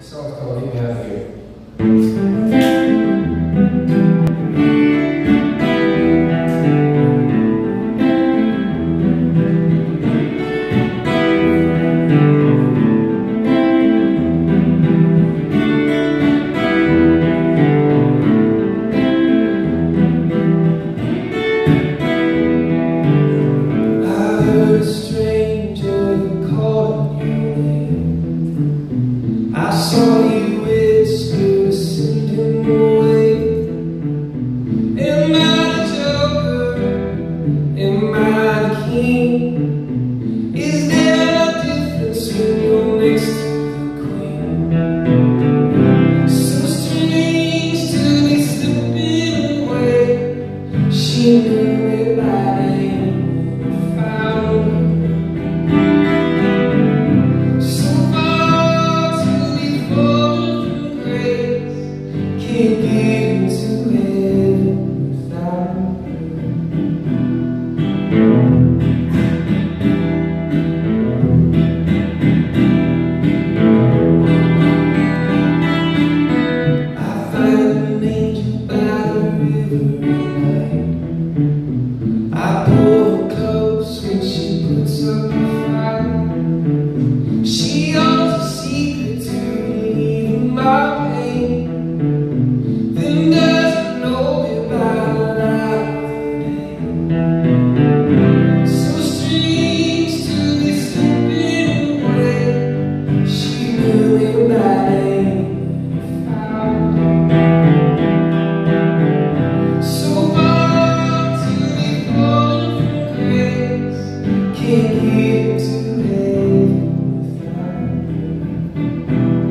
song's called Get Me Out of Here. I saw you whisper, sending away. Am I the joker? Am I the king? Is there a difference when you're next to the queen? So strange to be slipping away. She knew me by name when I found her. Can't get into heaven without her. I find an angel by the river at night. I pull her close when she puts up a fight. She holds a secret to relieve my pain. Then doesn't know me by the name. So strange to be slipping away. She knew me by name, found her. So far to be fallen from grace. Can't get to heaven without her.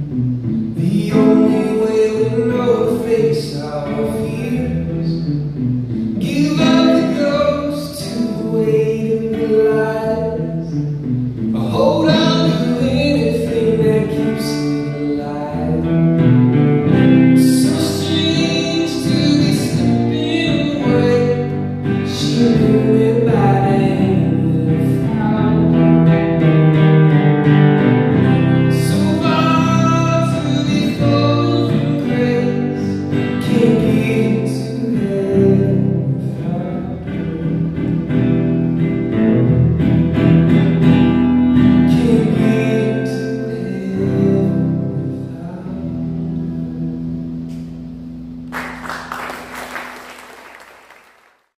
The only way we know to face our fears.